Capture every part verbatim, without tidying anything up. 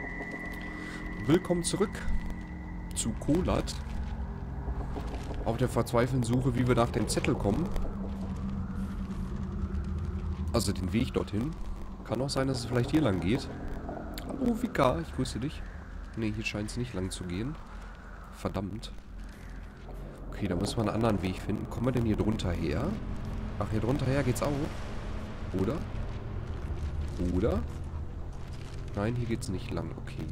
Willkommen zurück zu Kolat. Auf der verzweifelten Suche, wie wir nach dem Zettel kommen. Also den Weg dorthin. Kann auch sein, dass es vielleicht hier lang geht. Hallo Vika, ich grüße dich. Ne, hier scheint es nicht lang zu gehen. Verdammt. Okay, da müssen wir einen anderen Weg finden. Kommen wir denn hier drunter her? Ach, hier drunter her geht's auch. Oder? Oder? Nein, hier geht's nicht lang. Okay.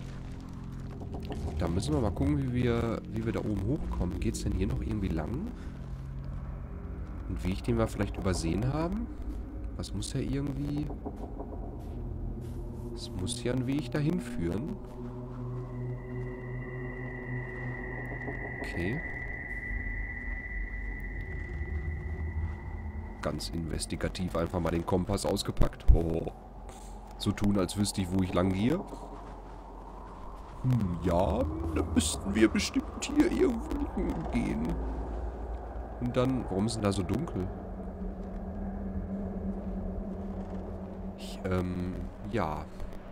Da müssen wir mal gucken, wie wir, wie wir da oben hochkommen. Geht's denn hier noch irgendwie lang? Ein Weg, den wir vielleicht übersehen haben? Was muss ja irgendwie... Es muss ja ein Weg dahin führen. Okay. Ganz investigativ einfach mal den Kompass ausgepackt. Oh. So tun, als wüsste ich, wo ich lang gehe. Hm, ja, dann müssten wir bestimmt hier irgendwo lang gehen. Und dann... Warum ist denn da so dunkel? Ich, ähm, ja.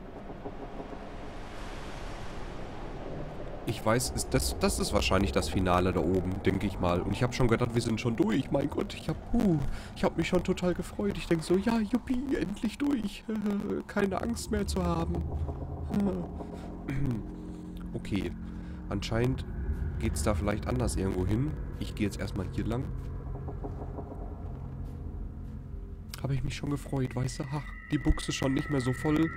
Ich weiß, ist das, das ist wahrscheinlich das Finale da oben, denke ich mal. Und ich habe schon gedacht, wir sind schon durch. Mein Gott, ich habe uh, ich habe mich schon total gefreut. Ich denke so, ja, juppie, endlich durch. Keine Angst mehr zu haben. Okay, anscheinend geht es da vielleicht anders irgendwo hin. Ich gehe jetzt erstmal hier lang. Habe ich mich schon gefreut, weißt du? Ach, die Buchse schon nicht mehr so voll.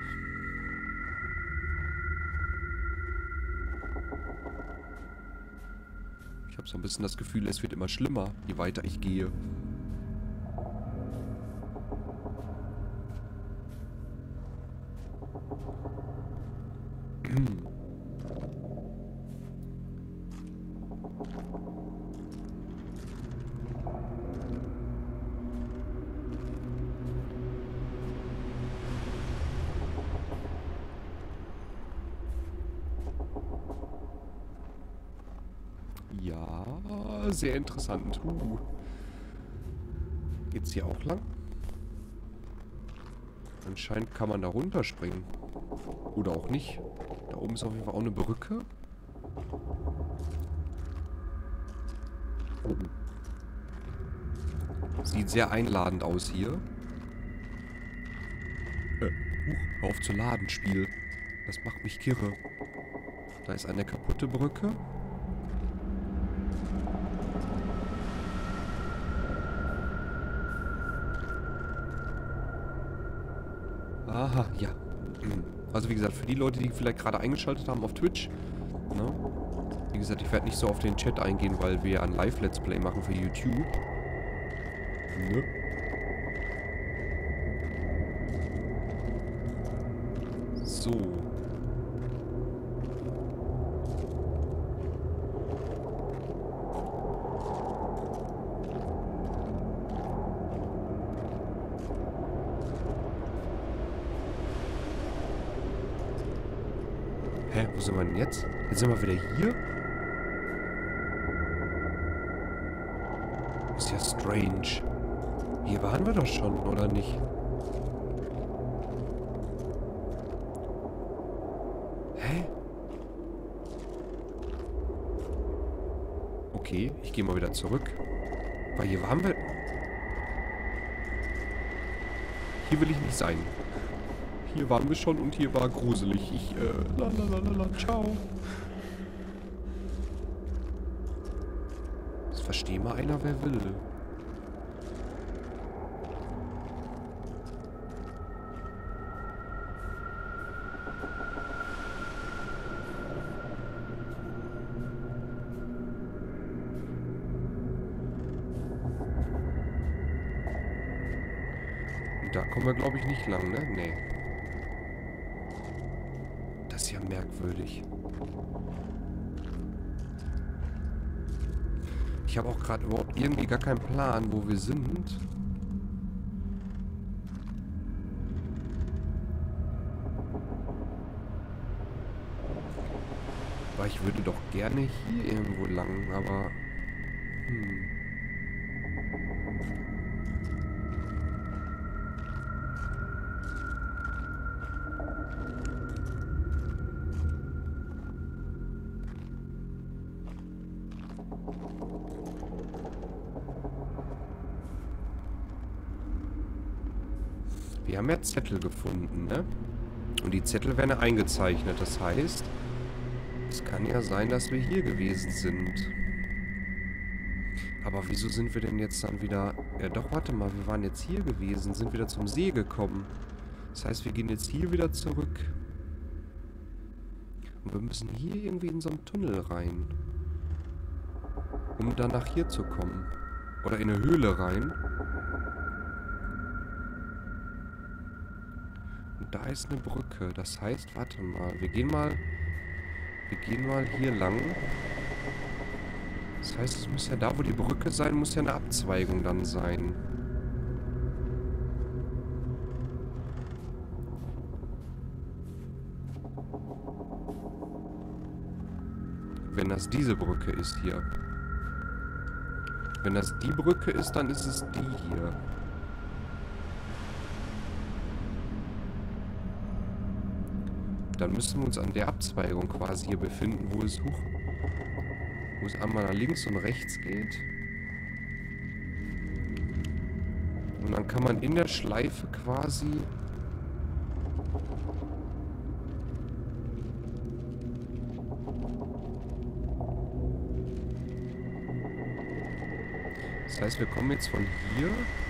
Ich habe so ein bisschen das Gefühl, es wird immer schlimmer, je weiter ich gehe. Ja, sehr interessant. Uh. Geht's hier auch lang? Anscheinend kann man da runterspringen. Oder auch nicht. Da oben ist auf jeden Fall auch eine Brücke. Oh. Sieht sehr einladend aus hier. Äh, huch, hör auf zu laden, Spiel. Das macht mich kirre. Da ist eine kaputte Brücke. Aha, ja. Also wie gesagt, für die Leute, die vielleicht gerade eingeschaltet haben auf Twitch, ne? Wie gesagt, ich werde nicht so auf den Chat eingehen, weil wir ein Live-Let's Play machen für YouTube. Ne? So. Hä, wo sind wir denn jetzt? Jetzt sind wir wieder hier? Ist ja strange. Hier waren wir doch schon, oder nicht? Hä? Okay, ich gehe mal wieder zurück. Weil hier waren wir... Hier will ich nicht sein. Hier waren wir schon und hier war gruselig. Ich, äh, lalalala, ciao. Das versteht mal einer, wer will. Und da kommen wir, glaube ich, nicht lang, ne? Nee. Das ist ja merkwürdig. Ich habe auch gerade überhaupt irgendwie gar keinen Plan, wo wir sind. Weil ich würde doch gerne hier irgendwo lang, aber... Hm. Wir haben ja Zettel gefunden, ne? Und die Zettel werden ja eingezeichnet. Das heißt, es kann ja sein, dass wir hier gewesen sind. Aber wieso sind wir denn jetzt dann wieder... Ja doch, warte mal, wir waren jetzt hier gewesen, sind wieder zum See gekommen. Das heißt, wir gehen jetzt hier wieder zurück. Und wir müssen hier irgendwie in so einen Tunnel rein. Um dann nach hier zu kommen. Oder in eine Höhle rein. Und da ist eine Brücke. Das heißt, warte mal, wir gehen mal... Wir gehen mal hier lang. Das heißt, es muss ja da, wo die Brücke sein, muss ja eine Abzweigung dann sein. Wenn das diese Brücke ist hier. Wenn das die Brücke ist, dann ist es die hier. Dann müssen wir uns an der Abzweigung quasi hier befinden, wo es hoch, wo es einmal nach links und rechts geht. Und dann kann man in der Schleife quasi... Das heißt, wir kommen jetzt von hier...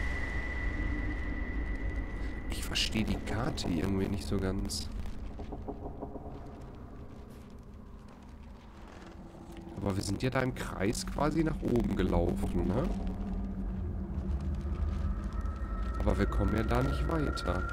Ich verstehe die Karte irgendwie nicht so ganz. Aber wir sind ja da im Kreis quasi nach oben gelaufen, ne? Aber wir kommen ja da nicht weiter.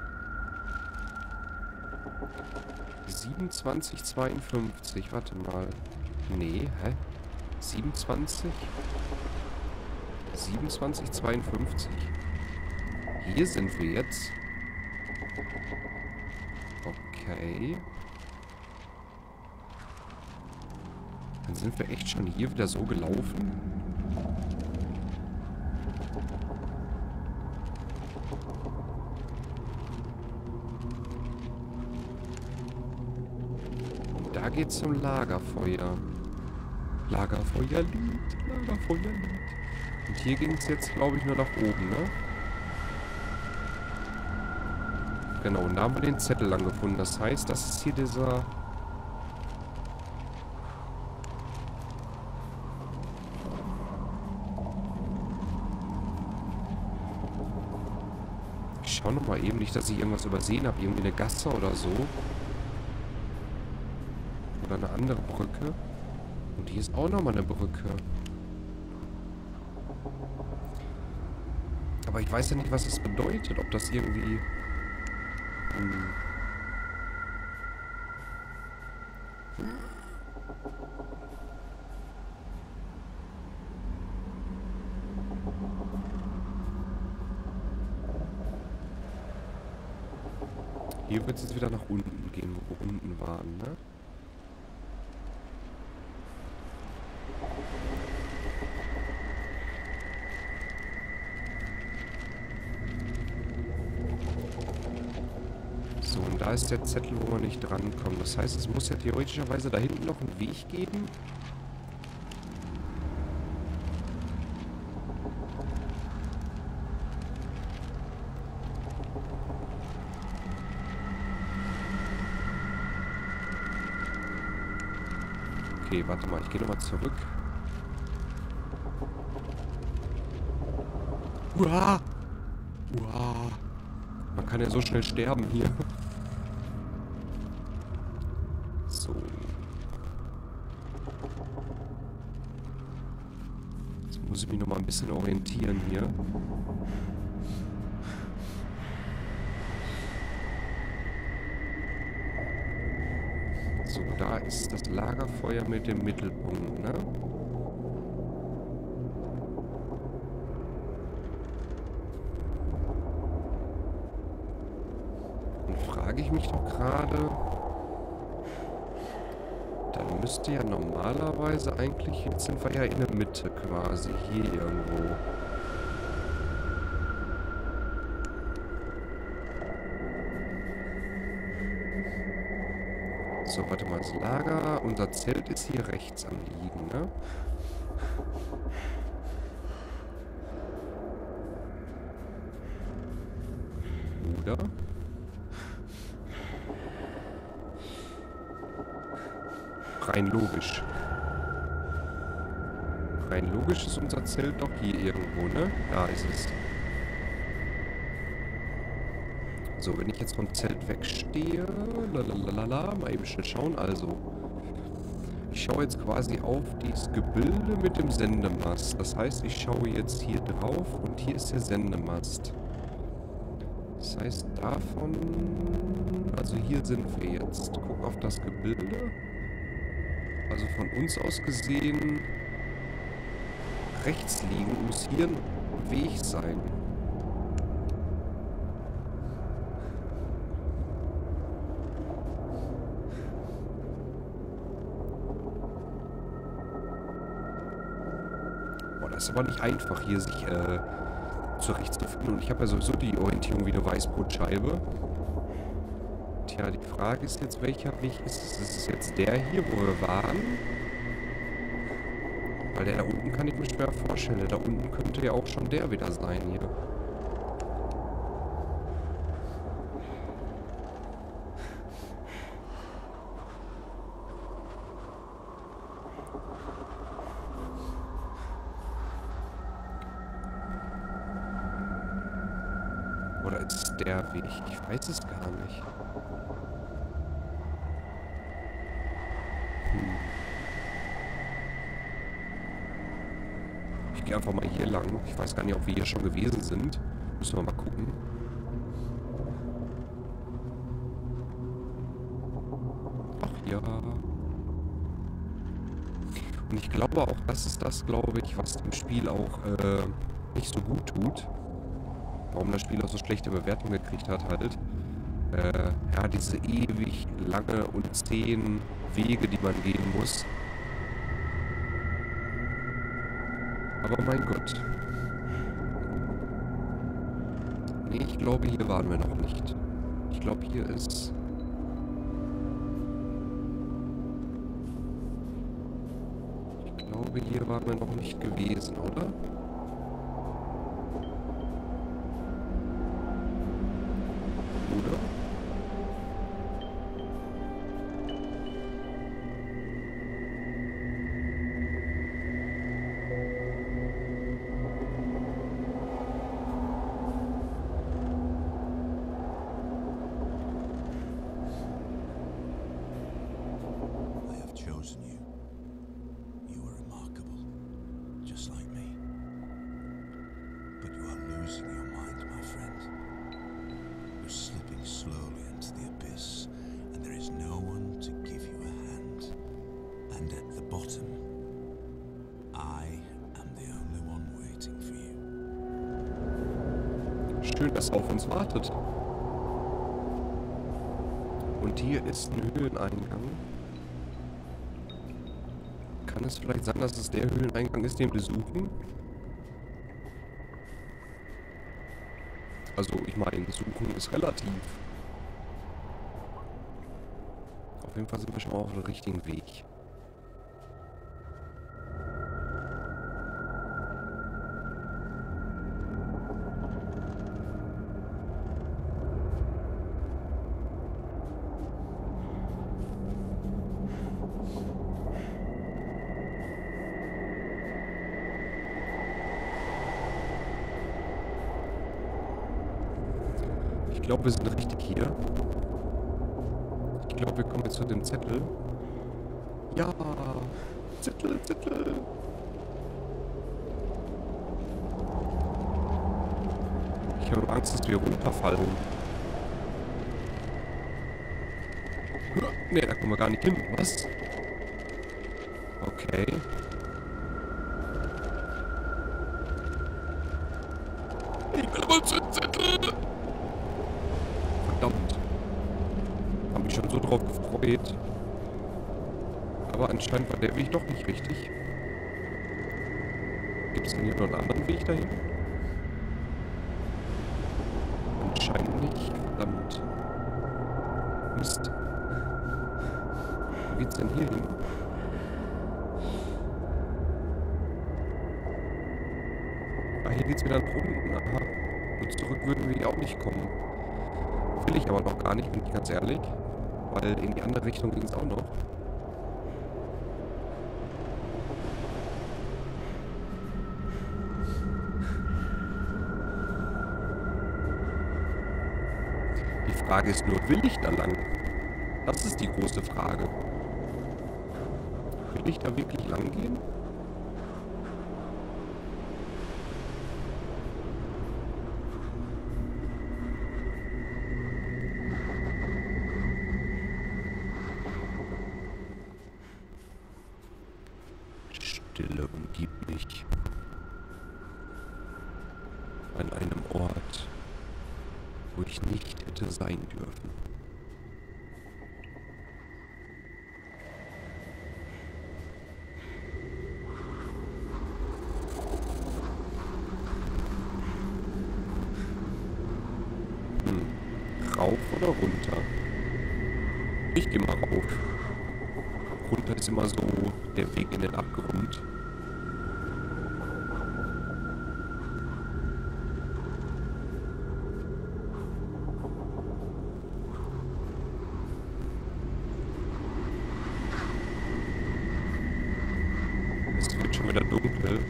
siebenundzwanzig zweiundfünfzig, warte mal. Nee, hä? siebenundzwanzig? siebenundzwanzig zweiundfünfzig. Hier sind wir jetzt. Okay. Dann sind wir echt schon hier wieder so gelaufen. Und da geht's zum Lagerfeuer. Lagerfeuerlied, Lagerfeuerlied. Und hier ging es jetzt, glaube ich, nur nach oben, ne? Genau, und da haben wir den Zettel lang gefunden. Das heißt, das ist hier dieser... Ich schaue nochmal eben, nicht, dass ich irgendwas übersehen habe. Irgendwie eine Gasse oder so. Oder eine andere Brücke. Und hier ist auch nochmal eine Brücke. Aber ich weiß ja nicht, was das bedeutet. Ob das irgendwie... Hm. Hier wird es jetzt wieder nach unten gehen, wo wir unten waren, ne? So, und da ist der Zettel, wo wir nicht drankommen. Das heißt, es muss ja theoretischerweise da hinten noch einen Weg geben. Okay, warte mal, ich gehe nochmal zurück. Uah! Uah! Man kann ja so schnell sterben hier. So. Jetzt muss ich mich nochmal ein bisschen orientieren hier. So, da ist das Lagerfeuer mit dem Mittelpunkt, ne? Und frage ich mich doch gerade... Dann müsste ja normalerweise eigentlich... Jetzt sind wir ja in der Mitte quasi, hier irgendwo. So, warte mal, das Lager, unser Zelt ist hier rechts am liegen, ne? Oder? Rein logisch. Rein logisch ist unser Zelt doch hier irgendwo, ne? Da ist es. So, wenn ich jetzt vom Zelt wegstehe, lalalala, mal eben schnell schauen. Also, ich schaue jetzt quasi auf dieses Gebilde mit dem Sendemast. Das heißt, ich schaue jetzt hier drauf und hier ist der Sendemast. Das heißt, davon... Also hier sind wir jetzt. Guck auf das Gebilde. Also von uns aus gesehen... Rechts liegen muss hier ein Weg sein. Boah, das ist aber nicht einfach, hier sich äh, zurechtzufinden. Und ich habe ja sowieso die Orientierung wie eine Weißbrotscheibe. Tja, die Frage ist jetzt, welcher Weg ist es? Ist es jetzt der hier, wo wir waren? Weil der da unten kann ich mir schwer vorstellen. Da unten könnte ja auch schon der wieder sein hier. Oder ist es der Weg? Ich weiß es gar nicht. Hm. Ich gehe einfach mal hier lang. Ich weiß gar nicht, ob wir hier schon gewesen sind. Müssen wir mal gucken. Ach ja. Und ich glaube auch, das ist das, glaube ich, was dem Spiel auch äh, nicht so gut tut. Warum das Spiel auch so schlechte Bewertungen gekriegt hat halt. Äh, ja, diese ewig lange und zähen Wege, die man gehen muss. Aber mein Gott. Nee, ich glaube, hier waren wir noch nicht. Ich glaube, hier ist... Ich glaube, hier waren wir noch nicht gewesen, oder? Oder? Schön, dass er auf uns wartet. Und hier ist ein Höhleneingang. Kann es vielleicht sein, dass es der Höhleneingang ist, den wir suchen? Also, ich meine, suchen ist relativ. Auf jeden Fall sind wir schon mal auf dem richtigen Weg. Ich glaube, wir sind richtig hier. Ich glaube, wir kommen jetzt zu dem Zettel. Ja, Zettel, Zettel. Ich habe Angst, dass wir runterfallen. Ne, da kommen wir gar nicht hin. Was? Okay. Ich will aber zum Zettel. Verdammt. Hab mich schon so drauf gefreut. Aber anscheinend war der Weg doch nicht richtig. Gibt es denn hier noch einen anderen Weg dahin? Anscheinend nicht. Verdammt. Mist. Wo geht's denn hier hin? geht's wieder nach unten. Aha. Und zurück würden wir hier auch nicht kommen. Will ich aber noch gar nicht, bin ich ganz ehrlich. Weil in die andere Richtung ging es auch noch. Die Frage ist nur, will ich da lang? Das ist die große Frage. Will ich da wirklich lang gehen? Stille umgibt mich. An einem Ort, wo ich nicht hätte sein dürfen. Hm. Rauf oder runter? Ich gehe mal rauf. Runter ist immer so der Weg in den Abgrund. Es wird schon wieder dunkel.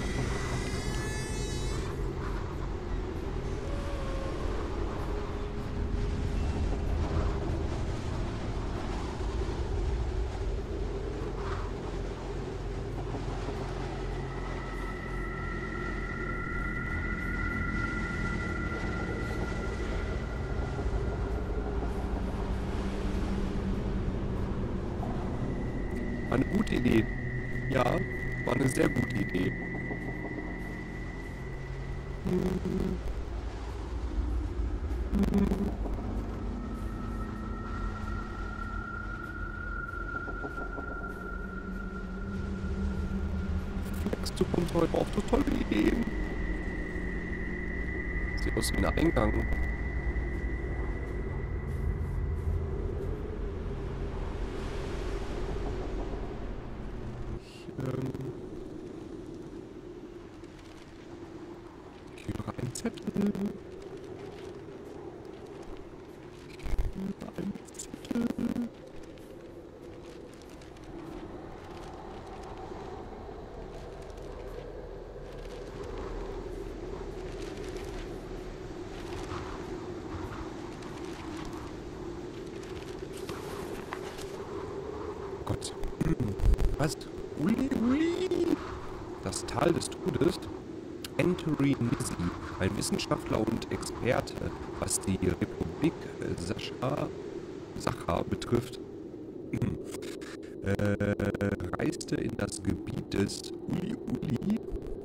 War eine gute Idee. Ja, war eine sehr gute Idee. Flex, du kommst heute auf so tolle Ideen. Sieht aus wie ein Eingang. Ähm, hier ein Zettel. Hier ein Zettel. Gott. Was? Uli, uli. Das Tal des Todes. Anthony Nisi, ein Wissenschaftler und Experte, was die Republik Sascha, Sacha betrifft, äh, reiste in das Gebiet des Uli Uli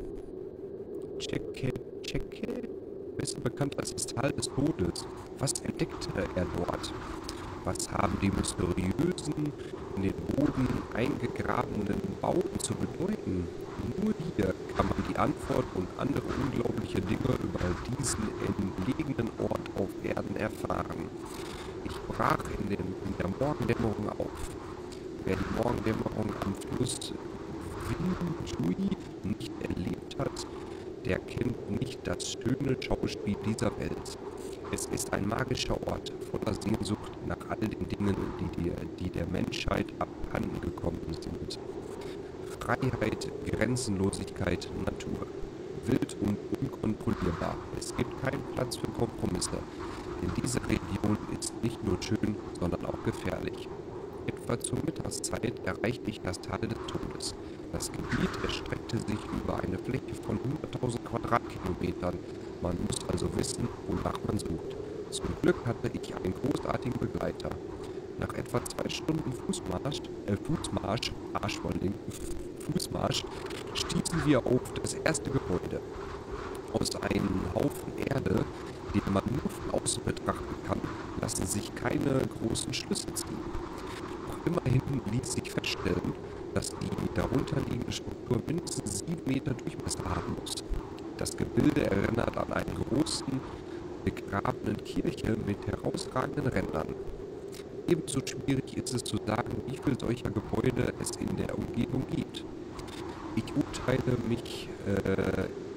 Cheke Cheke, besser bekannt als das Tal des Todes. Was entdeckte er dort? Was haben die mysteriösen, in den Boden eingegrabenen Bauten zu bedeuten? Nur hier kann man die Antwort und andere unglaubliche Dinge über diesen entlegenen Ort auf Erden erfahren. Ich brach in, den, in der Morgendämmerung auf. Wer die Morgendämmerung am Fluss Winjui nicht erlebt hat, der kennt nicht das schöne Schauspiel dieser Welt. Es ist ein magischer Ort voller Sehnsucht nach all den Dingen, die, die, die der Menschheit abhanden gekommen sind. Freiheit, Grenzenlosigkeit, Natur. Wild und unkontrollierbar. Es gibt keinen Platz für Kompromisse. Denn diese Region ist nicht nur schön, sondern auch gefährlich. Etwa zur Mittagszeit erreichte ich das Tal des Todes. Das Gebiet erstreckte sich über eine Fläche von hunderttausend Quadratkilometern. Man muss also wissen, wonach man sucht. Zum Glück hatte ich einen großartigen Begleiter. Nach etwa zwei Stunden Fußmarsch, äh, Fußmarsch, Arsch von linken, Fußmarsch, stießen wir auf das erste Gebäude. Aus einem Haufen Erde, den man nur von außen betrachten kann, lassen sich keine großen Schlüsse ziehen. Doch immerhin ließ sich feststellen, dass die darunterliegende Struktur mindestens sieben Meter Durchmesser haben muss. Das Gebilde erinnert an einen großen, begrabenen Kirche mit herausragenden Rändern. Ebenso schwierig ist es zu sagen, wie viele solcher Gebäude es in der Umgebung gibt. Ich urteile mich, äh,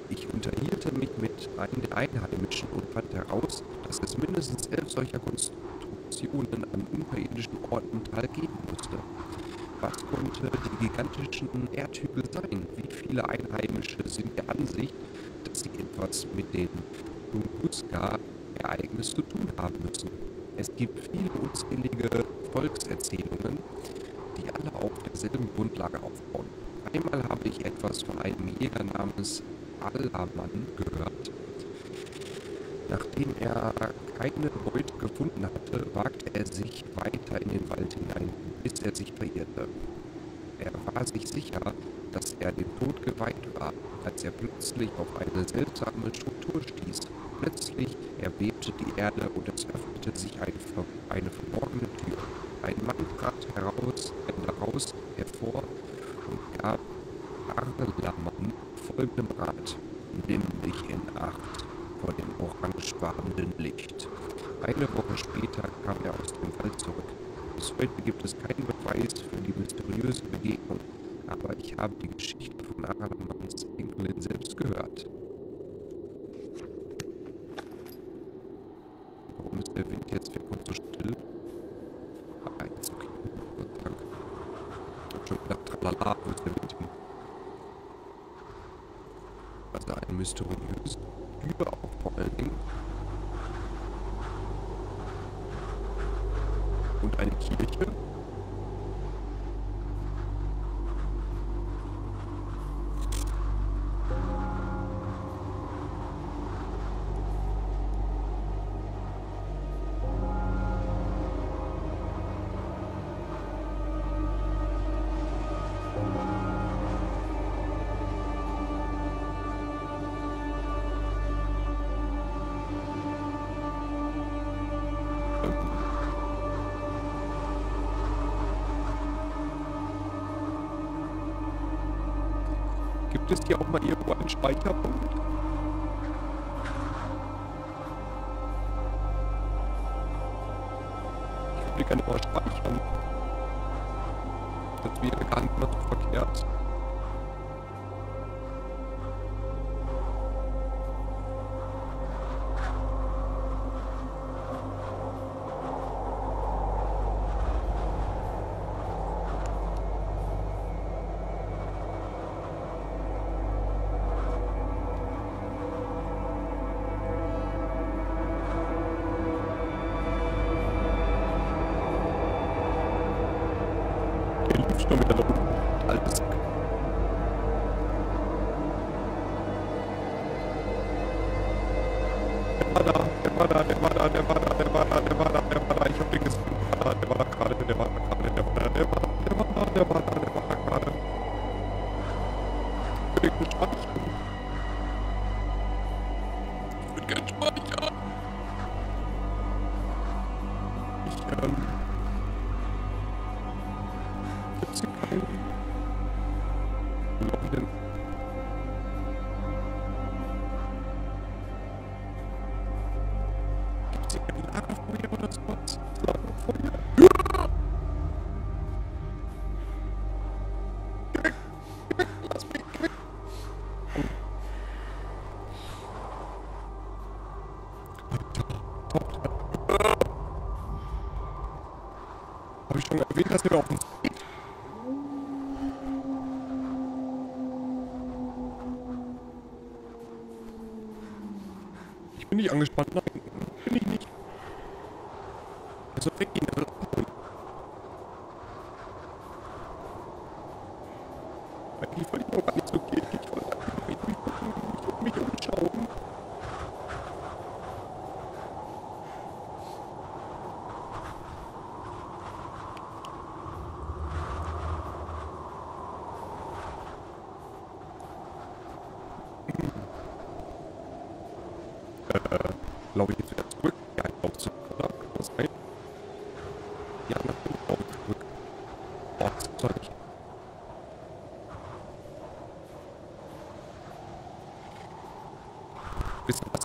Ich unterhielte mich mit einem der Einheimischen und fand heraus, dass es mindestens elf solcher Konstruktionen an unterirdischen Orten im Tal geben musste. Was konnte die gigantischen Erdhügel sein? Wie viele Einheimische sind der Ansicht, dass sie etwas mit den Tunguska-Ereignis zu tun haben müssen? Es gibt viele unzählige Volkserzählungen, die alle auf derselben Grundlage aufbauen. Einmal habe ich etwas von einem Jäger namens Alaman gehört. Nachdem er keine Beute gefunden hatte, wagte er sich weiter in den Wald hinein, bis er sich verirrte. Er war sich sicher, dass er dem Tod geweiht war, als er plötzlich auf eine seltsame Struktur stieß. Plötzlich erbebte die Erde und es öffnete sich eine, eine verborgene Tür. Ein Mann trat heraus, daraus hervor und gab Arlaman folgendem Rat: Nimm dich in Acht vor dem orangefarbenen Licht. Eine Woche später kam er aus dem Wald zurück. Bis heute gibt es keinen Beweis für die mysteriöse Begegnung, aber ich habe die Geschichte von Arlamans Enkelin selbst gehört. Warum ist der Wind jetzt weg und so still? Ah, jetzt okay. Gott sei Dank. Ich hab schon gedacht, tralala, wo ist der Wind hin? Also ein mysteriöses Tür auch vor allen Dingen. Und eine Kirche. Gibt es hier auch mal irgendwo einen Speicherpunkt? Ich würde gerne mal speichern. Das wäre gar nicht mal so verkehrt. Schon wieder da unten. Altes. Der war da, der war da, der war da, der war da, der war da, der war da, der war da. Ich hab den gesehen. Der war da, der war da gerade, der war da gerade, der war da, der war da, der war da, der war da, der war da gerade. Ich würde gerne speichern. Ich würde gerne speichern. Ich, ähm... Gibt's hier keinen... Wo laufen denn? Gibt's hier kein Lagerfeuer oder sowas? Lagerfeuer? Ja! Geh weg! Geh weg! Lass mich! Geh weg! Alter! Habe ich schon erwähnt, dass wir auf uns geht? Ich bin nicht angespannt, nein, bin ich nicht. Also weggehen, er will abholen. Eigentlich wollte ich noch gar nicht so gehen, ich wollte einfach mich durchgucken, ich wollte mich umschauen. Äh, glaube ich jetzt wieder zurück? Ja, ich glaube zurück, oder? Kann das sein? Ja, natürlich glaube ich zurück. Boah, das soll ich. Wisst ihr was?